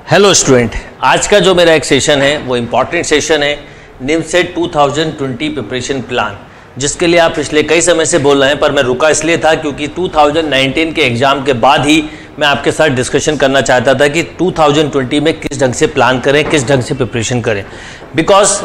Hello student, आज का जो मेरा एक सेशन है वो इम्पॉर्टेंट सेशन है निमसेट 2020 प्रिपरेशन प्लान, जिसके लिए आप पिछले कई समय से बोल रहे हैं, पर मैं रुका इसलिए था क्योंकि 2019 के एग्ज़ाम के बाद ही मैं आपके साथ डिस्कशन करना चाहता था कि 2020 में किस ढंग से प्लान करें, किस ढंग से प्रिपरेशन करें। बिकॉज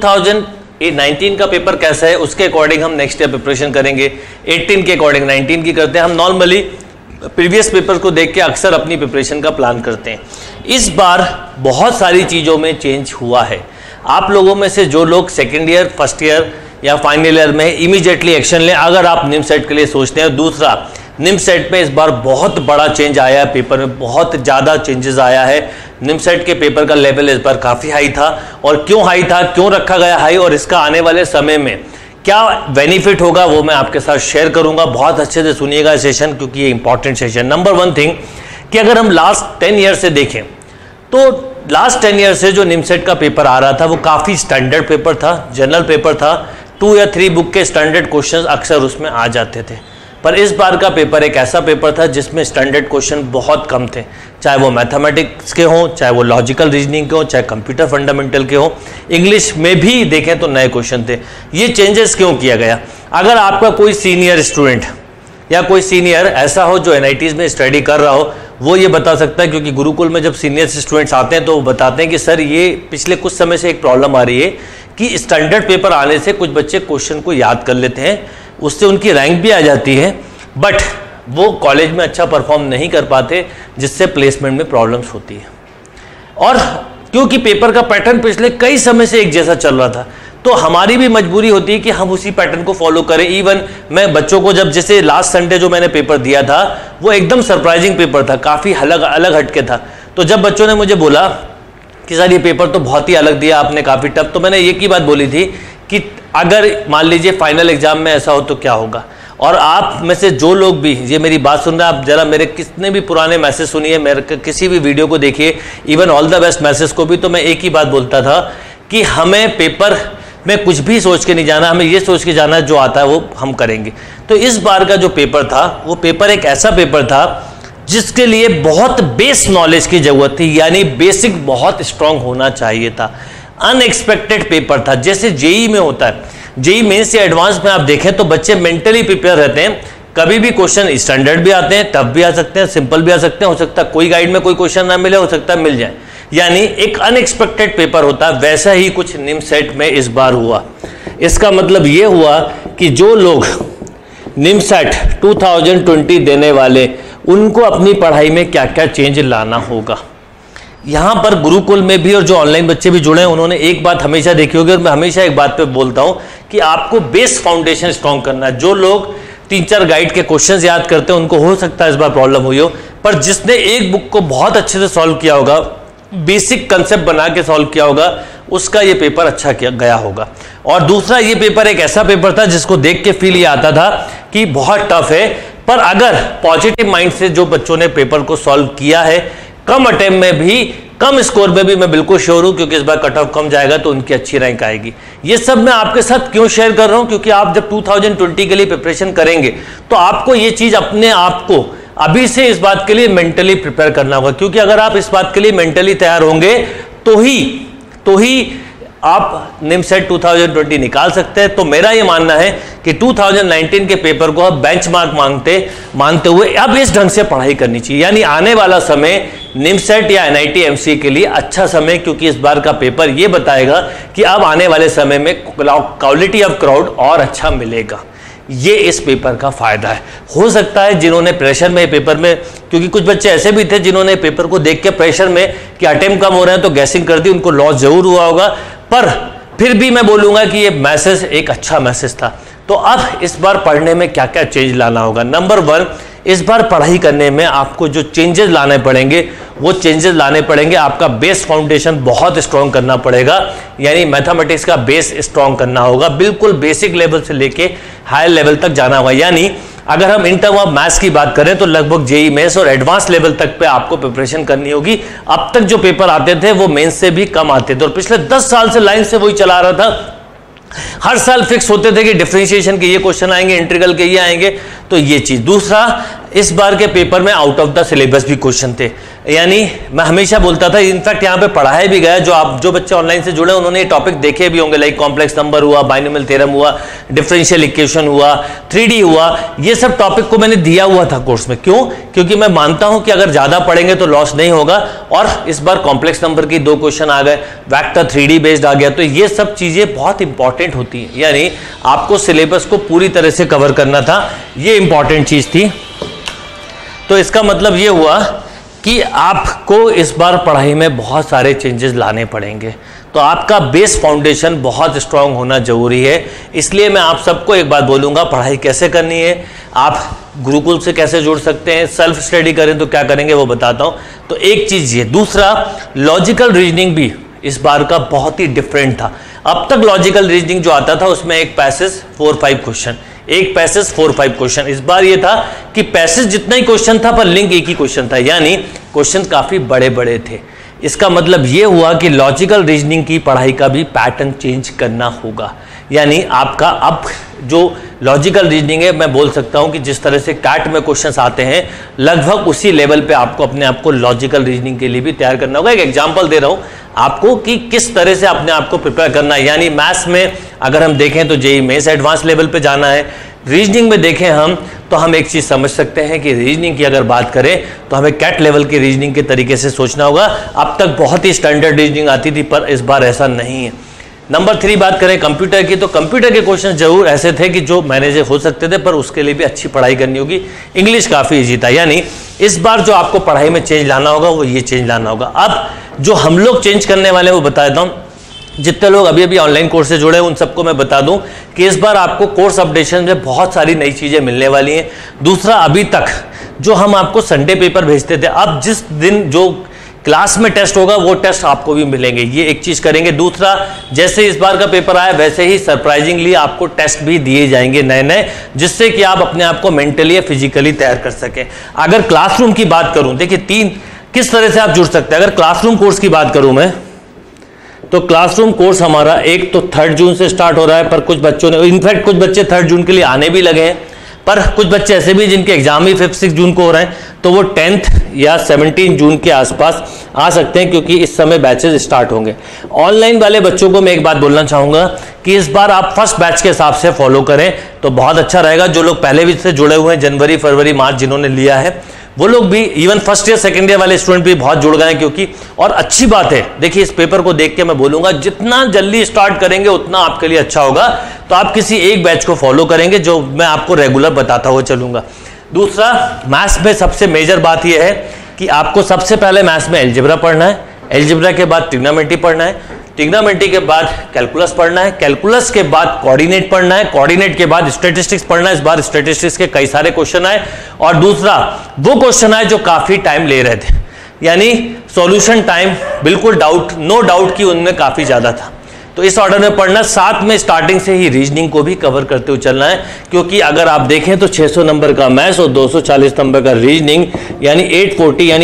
2019 का पेपर कैसा है उसके अकॉर्डिंग हम नेक्स्ट ईयर प्रिपरेशन करेंगे, 18 के अकॉर्डिंग 19 की करते हैं। हम नॉर्मली प्रीवियस पेपर को देख के अक्सर अपनी प्रिपरेशन का प्लान करते हैं। इस बार बहुत सारी चीज़ों में चेंज हुआ है। आप लोगों में से जो लोग सेकेंड ईयर, फर्स्ट ईयर या फाइनल ईयर में इमीडिएटली एक्शन लें अगर आप निमसेट के लिए सोचते हैं। दूसरा, निमसेट में इस बार बहुत बड़ा चेंज आया है, पेपर में बहुत ज़्यादा चेंजेस आया है। निमसेट के पेपर का लेवल इस बार काफ़ी हाई था, और क्यों हाई था, क्यों रखा गया हाई, और इसका आने वाले समय में क्या बेनिफिट होगा वो मैं आपके साथ शेयर करूंगा। बहुत अच्छे से सुनिएगा सेशन, क्योंकि ये important session. Number one thing कि अगर हम लास्ट 10 ईयर से देखें तो लास्ट 10 ईयर से जो निमसेट का पेपर आ रहा था वो काफ़ी स्टैंडर्ड पेपर था, जनरल पेपर था। 2 या 3 बुक के स्टैंडर्ड क्वेश्चन अक्सर उसमें आ जाते थे। पर इस बार का पेपर एक ऐसा पेपर था जिसमें स्टैंडर्ड क्वेश्चन बहुत कम थे, चाहे वो मैथमेटिक्स के हों, चाहे वो लॉजिकल रीजनिंग के हों, चाहे कंप्यूटर फंडामेंटल के हों। इंग्लिश में भी देखें तो नए क्वेश्चन थे। ये चेंजेस क्यों किया गया? अगर आपका कोई सीनियर स्टूडेंट या कोई सीनियर ऐसा हो जो एनआईटीज़ में स्टडी कर रहा हो, वो ये बता सकता है, क्योंकि गुरुकुल में जब सीनियर स्टूडेंट्स आते हैं तो वो बताते हैं कि सर ये पिछले कुछ समय से एक प्रॉब्लम आ रही है कि स्टैंडर्ड पेपर आने से कुछ बच्चे क्वेश्चन को याद कर लेते हैं, उससे उनकी रैंक भी आ जाती है, बट वो कॉलेज में अच्छा परफॉर्म नहीं कर पाते, जिससे प्लेसमेंट में प्रॉब्लम्स होती है। और क्योंकि पेपर का पैटर्न पिछले कई समय से एक जैसा चल रहा था, तो हमारी भी मजबूरी होती है कि हम उसी पैटर्न को फॉलो करें। इवन मैं बच्चों को जब, जैसे लास्ट संडे जो मैंने पेपर दिया था वो एकदम सरप्राइजिंग पेपर था, काफ़ी अलग हटके था। तो जब बच्चों ने मुझे बोला कि सर ये पेपर तो बहुत ही अलग दिया आपने, काफ़ी टफ, तो मैंने एक ही बात बोली थी कि अगर मान लीजिए फाइनल एग्जाम में ऐसा हो तो क्या होगा। और आप में से जो लोग भी ये मेरी बात सुन रहे हैं, आप जरा मेरे कितने भी पुराने मैसेज सुनिए, मेरे किसी भी वीडियो को देखिए, even all the best message को भी, तो मैं एक ही बात बोलता था कि हमें पेपर में कुछ भी सोच के नहीं जाना, हमें ये सोच के जाना है जो आता है वो हम करेंगे। तो इस बार का जो पेपर था वो पेपर एक ऐसा पेपर था जिसके लिए बहुत बेस नॉलेज की जरूरत थी, यानी बेसिक बहुत स्ट्रांग होना चाहिए था। अनएक्सपेक्टेड पेपर था, जैसे जेई में होता है। जेई मेंस या एडवांस में आप देखें तो बच्चे मेंटली प्रिपेयर रहते हैं, कभी भी क्वेश्चन स्टैंडर्ड भी आते हैं, टफ भी आ सकते हैं, सिंपल भी आ सकते हैं, हो सकता है कोई गाइड में कोई क्वेश्चन ना मिले, हो सकता है मिल जाए, यानी एक अनएक्सपेक्टेड पेपर होता है। वैसा ही कुछ निमसेट में इस बार हुआ। इसका मतलब ये हुआ कि जो लोग निमसेट 2020 देने वाले, उनको अपनी पढ़ाई में क्या क्या चेंज लाना होगा। यहाँ पर गुरुकुल में भी और जो ऑनलाइन बच्चे भी जुड़े हैं, उन्होंने एक बात हमेशा देखी होगी, और मैं हमेशा एक बात पे बोलता हूँ कि आपको बेस फाउंडेशन स्ट्रॉन्ग करना है। जो लोग 3-4 गाइड के क्वेश्चंस याद करते हैं उनको हो सकता है इस बार प्रॉब्लम हुई हो, पर जिसने एक बुक को बहुत अच्छे से सॉल्व किया होगा, बेसिक कंसेप्ट बना के सॉल्व किया होगा, उसका ये पेपर अच्छा किया गया होगा। और दूसरा, ये पेपर एक ऐसा पेपर था जिसको देख के फील ये आता था कि बहुत टफ है, पर अगर पॉजिटिव माइंड से जो बच्चों ने पेपर को सॉल्व किया है, कम अटेम्प्ट में भी, कम स्कोर में भी, मैं बिल्कुल श्योर हूं क्योंकि इस बार कट ऑफ कम जाएगा तो उनकी अच्छी रैंक आएगी। ये सब मैं आपके साथ क्यों शेयर कर रहा हूं, क्योंकि आप जब 2020 के लिए प्रिपरेशन करेंगे तो आपको ये चीज अपने आप को अभी से इस बात के लिए मेंटली प्रिपेयर करना होगा। क्योंकि अगर आप इस बात के लिए मेंटली तैयार होंगे तो ही आप निमसेट 2020 निकाल सकते हैं। तो मेरा ये मानना है कि 2019 के पेपर को अब बेंचमार्क मानते हुए अब इस ढंग से पढ़ाई करनी चाहिए, यानी आने वाला समय निमसेट या एनआईटी एमसी के लिए अच्छा समय, क्योंकि इस बार का पेपर ये बताएगा कि अब आने वाले समय में क्वालिटी ऑफ क्राउड और अच्छा मिलेगा। ये इस पेपर का फायदा है। हो सकता है जिन्होंने प्रेशर में पेपर में, क्योंकि कुछ बच्चे ऐसे भी थे जिन्होंने पेपर को देख के प्रेशर में कि अटेम्प्ट कम हो रहे हैं तो गैसिंग कर दी, उनको लॉस जरूर हुआ होगा, पर फिर भी मैं बोलूंगा कि ये मैसेज एक अच्छा मैसेज था। तो अब इस बार पढ़ने में क्या क्या चेंज लाना होगा। नंबर 1, इस बार पढ़ाई करने में आपको जो चेंजेस लाने पड़ेंगे वो चेंजेस लाने पड़ेंगे। आपका बेस फाउंडेशन बहुत स्ट्रॉन्ग करना पड़ेगा, यानी मैथमेटिक्स का बेस स्ट्रॉन्ग करना होगा, बिल्कुल बेसिक लेवल से लेके हाई लेवल तक जाना होगा। यानी अगर हम इन टर्म ऑफ मैथ्स की बात करें तो लगभग जेई मेंस और एडवांस लेवल तक पे आपको प्रिपरेशन करनी होगी। अब तक जो पेपर आते थे वो मेंस से भी कम आते थे, और पिछले 10 साल से लाइन से वही चला रहा था। हर साल फिक्स होते थे कि डिफरेंशिएशन के ये क्वेश्चन आएंगे, इंटीग्रल के ये आएंगे, तो ये चीज। दूसरा, इस बार के पेपर में आउट ऑफ द सिलेबस भी क्वेश्चन थे, यानी मैं हमेशा बोलता था, इनफैक्ट यहाँ पे पढ़ाया भी गया, जो बच्चे ऑनलाइन से जुड़े उन्होंने ये टॉपिक देखे भी होंगे, लाइक कॉम्प्लेक्स नंबर हुआ, बाइनोमियल थ्योरम हुआ, डिफरेंशियल इक्वेशन हुआ, 3D हुआ, ये सब टॉपिक को मैंने दिया हुआ था कोर्स में। क्यों? क्योंकि मैं मानता हूं कि अगर ज्यादा पढ़ेंगे तो लॉस नहीं होगा। और इस बार कॉम्प्लेक्स नंबर की 2 क्वेश्चन आ गए, वेक्टर 3D बेस्ड आ गया, तो ये सब चीजें बहुत इंपॉर्टेंट होती है, यानी आपको सिलेबस को पूरी तरह से कवर करना था, ये इंपॉर्टेंट चीज थी। तो इसका मतलब ये हुआ कि आपको इस बार पढ़ाई में बहुत सारे चेंजेस लाने पड़ेंगे, तो आपका बेस फाउंडेशन बहुत स्ट्रांग होना जरूरी है। इसलिए मैं आप सबको एक बात बोलूँगा, पढ़ाई कैसे करनी है, आप गुरुकुल से कैसे जुड़ सकते हैं, सेल्फ स्टडी करें तो क्या करेंगे वो बताता हूँ। तो एक चीज़ ये, दूसरा लॉजिकल रीजनिंग भी इस बार का बहुत ही डिफरेंट था। अब तक लॉजिकल रीजनिंग जो आता था उसमें एक पैसेज 4-5 क्वेश्चन, एक पैसेज 4-5 क्वेश्चन। इस बार ये था कि पैसेज जितना ही क्वेश्चन था पर लिंक एक ही क्वेश्चन था, यानी क्वेश्चन काफी बड़े बड़े थे। इसका मतलब ये हुआ कि लॉजिकल रीजनिंग की पढ़ाई का भी पैटर्न चेंज करना होगा, यानी आपका अब जो लॉजिकल रीजनिंग है, मैं बोल सकता हूं कि जिस तरह से कैट में क्वेश्चंस आते हैं लगभग उसी लेवल पे आपको अपने आप को लॉजिकल रीजनिंग के लिए भी तैयार करना होगा। एक एग्जांपल दे रहा हूं आपको कि किस तरह से अपने आप को प्रिपेयर करना है। यानी मैथ्स में अगर हम देखें तो जेईई मेंस एडवांस लेवल पे जाना है, रीजनिंग में देखें हम तो हम एक चीज समझ सकते हैं कि रीजनिंग की अगर बात करें तो हमें कैट लेवल की रीजनिंग के तरीके से सोचना होगा। अब तक बहुत ही स्टैंडर्ड रीजनिंग आती थी पर इस बार ऐसा नहीं है। नंबर 3 बात करें कंप्यूटर की, तो कंप्यूटर के क्वेश्चन जरूर ऐसे थे कि जो मैनेज हो सकते थे, पर उसके लिए भी अच्छी पढ़ाई करनी होगी। इंग्लिश काफी इजी था, यानी इस बार जो आपको पढ़ाई में चेंज लाना होगा वो ये चेंज लाना होगा। अब जो हम लोग चेंज करने वाले हैं वो बता देता हूँ। जितने लोग अभी अभी ऑनलाइन कोर्स से जुड़े हैं उन सबको मैं बता दूं कि इस बार आपको कोर्स अपडेशन में बहुत सारी नई चीजें मिलने वाली हैं। दूसरा, अभी तक जो हम आपको संडे पेपर भेजते थे, अब जिस दिन जो क्लास में टेस्ट होगा वो टेस्ट आपको भी मिलेंगे, ये एक चीज करेंगे। दूसरा, जैसे इस बार का पेपर आया वैसे ही सरप्राइजिंगली आपको टेस्ट भी दिए जाएंगे नए नए, जिससे कि आप अपने आप को मेंटली या फिजिकली तैयार कर सकें। अगर क्लासरूम की बात करूं, देखिए 3 किस तरह से आप जुड़ सकते हैं। अगर क्लासरूम कोर्स की बात करूं मैं, तो क्लासरूम कोर्स हमारा एक तो 3 जून से स्टार्ट हो रहा है, पर कुछ बच्चों ने, इनफैक्ट कुछ बच्चे 3 जून के लिए आने भी लगे हैं, पर कुछ बच्चे ऐसे भी जिनके एग्जाम ही 5-6 जून को हो रहे हैं, तो वो 10th या 17 जून के आसपास आ सकते हैं, क्योंकि इस समय बैचेस स्टार्ट होंगे। ऑनलाइन वाले बच्चों को मैं एक बात बोलना चाहूंगा कि इस बार आप फर्स्ट बैच के हिसाब से फॉलो करें तो बहुत अच्छा रहेगा। जो लोग पहले भी से जुड़े हुए हैं, जनवरी फरवरी मार्च जिन्होंने लिया है, वो लोग भी, even first year second year वाले स्टूडेंट भी बहुत जुड़ गए हैं। क्योंकि और अच्छी बात है, देखिए इस पेपर को देख के मैं बोलूंगा जितना जल्दी स्टार्ट करेंगे उतना आपके लिए अच्छा होगा। तो आप किसी एक बैच को फॉलो करेंगे जो मैं आपको रेगुलर बताता हुआ चलूंगा। दूसरा, मैथ्स में सबसे मेजर बात यह है कि आपको सबसे पहले मैथ्स में एलजेब्रा पढ़ना है, एलजेब्रा के बाद ट्रिग्नोमेट्री पढ़ना है, ट्रिग्नोमेट्री के बाद कैलकुलस पढ़ना है, कैलकुलस के बाद कोऑर्डिनेट पढ़ना है, कोऑर्डिनेट के बाद स्टैटिस्टिक्स पढ़ना है। इस बार स्टैटिस्टिक्स के कई सारे क्वेश्चन आए, और दूसरा वो क्वेश्चन आए जो काफी टाइम ले रहे थे, यानी सॉल्यूशन टाइम बिल्कुल डाउट, नो डाउट कि उनमें काफी ज्यादा था। तो इस ऑर्डर में पढ़ना, साथ में स्टार्टिंग से ही रीजनिंग को भी कवर करते हुए चलना है, क्योंकि अगर आप देखें तो 600 नंबर का मैथ्स और 240 नंबर का रीजनिंग, यानी 840 यानी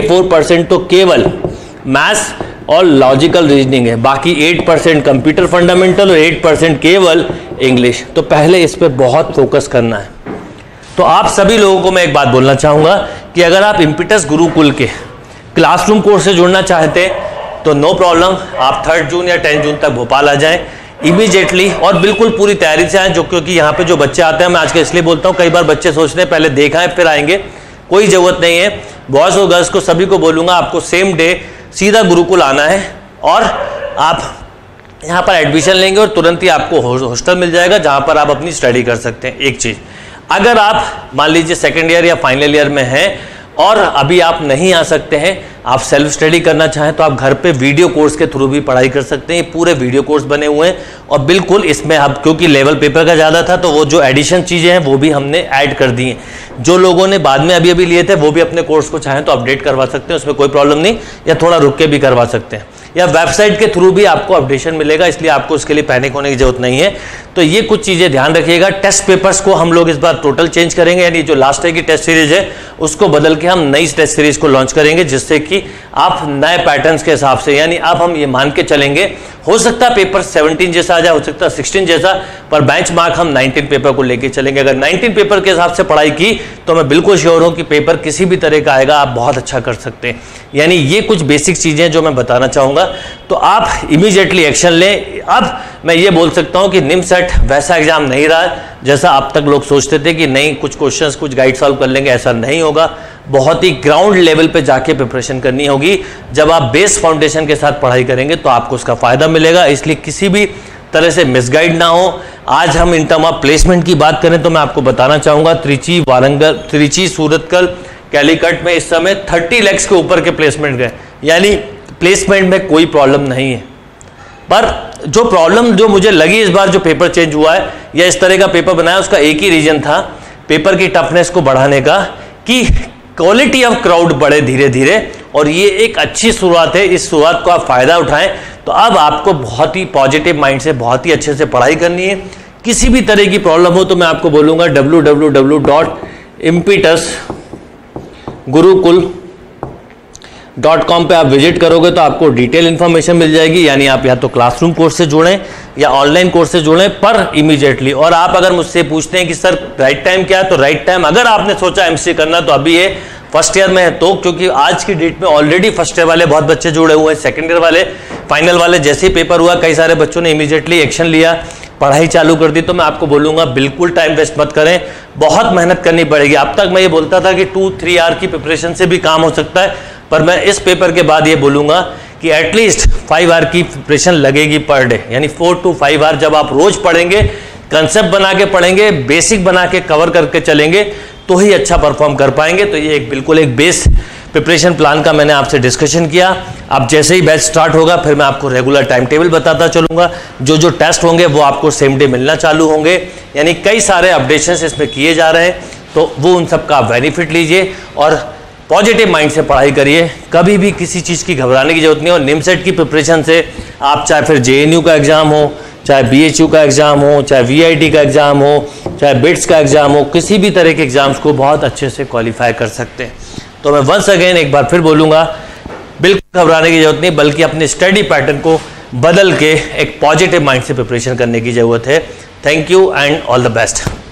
84% तो केवल मैथ्स और लॉजिकल रीजनिंग है, बाकी 8% कंप्यूटर फंडामेंटल और 8% केवल इंग्लिश। तो पहले इस पे बहुत फोकस करना है। तो आप सभी लोगों को मैं एक बात बोलना चाहूंगा कि अगर आप इम्पिटस गुरुकुल के क्लासरूम कोर्स से जुड़ना चाहते हैं तो नो प्रॉब्लम, आप 3 जून या 10 जून तक भोपाल आ जाएं इमीडिएटली, और बिल्कुल पूरी तैयारी से आएँ। जो क्योंकि यहाँ पे जो बच्चे आते हैं, मैं आज के इसलिए बोलता हूँ, कई बार बच्चे सोचते हैं पहले देखा है फिर आएंगे, कोई जरूरत नहीं है। बॉयज और गर्ल्स को सभी को बोलूंगा आपको सेम डे सीधा गुरुकुल आना है, और आप यहाँ पर एडमिशन लेंगे और तुरंत ही आपको हॉस्टल मिल जाएगा जहाँ पर आप अपनी स्टडी कर सकते हैं। एक चीज़, अगर आप मान लीजिए सेकेंड ईयर या फाइनल ईयर में हैं और अभी आप नहीं आ सकते हैं, आप सेल्फ स्टडी करना चाहें तो आप घर पे वीडियो कोर्स के थ्रू भी पढ़ाई कर सकते हैं। ये पूरे वीडियो कोर्स बने हुए हैं, और बिल्कुल इसमें अब क्योंकि लेवल पेपर का ज़्यादा था तो वो जो एडिशन चीज़ें हैं वो भी हमने ऐड कर दी हैं। जो लोगों ने बाद में अभी अभी लिए थे वो भी अपने कोर्स को चाहें तो अपडेट करवा सकते हैं, उसमें कोई प्रॉब्लम नहीं, या थोड़ा रुक के भी करवा सकते हैं, या वेबसाइट के थ्रू भी आपको अपडेशन मिलेगा, इसलिए आपको उसके लिए पैनिक होने की जरूरत नहीं है। तो ये कुछ चीज़ें ध्यान रखिएगा। टेस्ट पेपर्स को हम लोग इस बार टोटल चेंज करेंगे, यानी जो लास्ट ईयर की टेस्ट सीरीज है उसको बदल के हम नई टेस्ट सीरीज को लॉन्च करेंगे, जिससे कि आप नए पैटर्न्स के हिसाब से, यानी अब हम ये मान के चलेंगे, हो सकता है पेपर 17 जैसा आ जाए, हो सकता है 16 जैसा, पर बेंचमार्क हम 19 पेपर को लेके चलेंगे। अगर 19 पेपर के हिसाब से पढ़ाई की तो मैं बिल्कुल श्योर हूं कि पेपर किसी भी तरह का आएगा, आप बहुत अच्छा कर सकते हैं। यानी ये कुछ बेसिक चीजें जो मैं बताना चाहूंगा, तो आप इमीडिएटली एक्शन लें। अब मैं ये बोल सकता हूं कि निमसेट वैसा एग्जाम नहीं रहा जैसा अब तक लोग सोचते थे कि नहीं कुछ क्वेश्चंस कुछ गाइड सॉल्व कर लेंगे, ऐसा नहीं होगा। बहुत ही ग्राउंड लेवल पे जाके प्रिपरेशन करनी होगी। जब आप बेस फाउंडेशन के साथ पढ़ाई करेंगे तो आपको उसका फायदा मिलेगा, इसलिए किसी भी तरह से मिसगाइड ना हो। आज हम इन टर्म ऑफ प्लेसमेंट की बात करें तो मैं आपको बताना चाहूंगा त्रिची, वारंगल, त्रिची, सूरतकल, कैलीकट में इस समय 30 लाख के ऊपर के प्लेसमेंट गए, यानी प्लेसमेंट में कोई प्रॉब्लम नहीं है। पर जो प्रॉब्लम जो मुझे लगी इस बार जो पेपर चेंज हुआ है या इस तरह का पेपर बनाया, उसका एक ही रीजन था पेपर की टफनेस को बढ़ाने का, कि क्वालिटी ऑफ क्राउड बढ़े धीरे धीरे, और ये एक अच्छी शुरुआत है। इस शुरुआत को आप फायदा उठाएं तो अब आपको बहुत ही पॉजिटिव माइंड से बहुत ही अच्छे से पढ़ाई करनी है। किसी भी तरह की प्रॉब्लम हो तो मैं आपको बोलूंगा www.impetusgurukul.com पे आप विजिट करोगे तो आपको डिटेल इंफॉर्मेशन मिल जाएगी। यानी आप या तो क्लासरूम कोर्स से जुड़ें या ऑनलाइन कोर्स से जुड़ें, पर इमीडिएटली। और आप अगर मुझसे पूछते हैं कि सर राइट टाइम क्या है, तो राइट टाइम अगर आपने सोचा एमसीए करना तो अभी है, फर्स्ट ईयर में है तो, क्योंकि आज की डेट में ऑलरेडी फर्स्ट ईयर वाले बहुत बच्चे जुड़े हुए हैं। सेकंड ईयर वाले, फाइनल वाले, जैसे ही पेपर हुआ कई सारे बच्चों ने इमीडिएटली एक्शन लिया, पढ़ाई चालू कर दी। तो मैं आपको बोलूंगा बिल्कुल टाइम वेस्ट मत करें, बहुत मेहनत करनी पड़ेगी। अब तक मैं ये बोलता था कि 2-3 आवर की प्रिपरेशन से भी काम हो सकता है, पर मैं इस पेपर के बाद ये बोलूंगा कि एटलीस्ट 5 आवर की प्रिपरेशन लगेगी पर डे, यानी 4 to 5 आवर जब आप रोज पढ़ेंगे, कंसेप्ट बना के पढ़ेंगे, बेसिक बना के कवर करके चलेंगे तो ही अच्छा परफॉर्म कर पाएंगे। तो ये बिल्कुल एक बेस प्रिपरेशन प्लान का मैंने आपसे डिस्कशन किया। अब जैसे ही बैच स्टार्ट होगा फिर मैं आपको रेगुलर टाइम टेबल बताता चलूंगा, जो जो टेस्ट होंगे वो आपको सेम डे मिलना चालू होंगे, यानी कई सारे अपडेशंस इसमें किए जा रहे हैं। तो वो उन सब का बेनिफिट लीजिए और पॉजिटिव माइंड से पढ़ाई करिए, कभी भी किसी चीज़ की घबराने की जरूरत नहीं। और निमसेट की प्रिपरेशन से आप चाहे फिर जेएनयू का एग्जाम हो, चाहे बीएचयू का एग्जाम हो, चाहे वीआईटी का एग्जाम हो, चाहे बिट्स का एग्जाम हो, किसी भी तरह के एग्जाम्स को बहुत अच्छे से क्वालिफाई कर सकते हैं। तो मैं वंस अगेन एक बार फिर बोलूँगा, बिल्कुल घबराने की जरूरत नहीं, बल्कि अपने स्टडी पैटर्न को बदल के एक पॉजिटिव माइंड से प्रिपरेशन करने की जरूरत है। Thank you and all the best.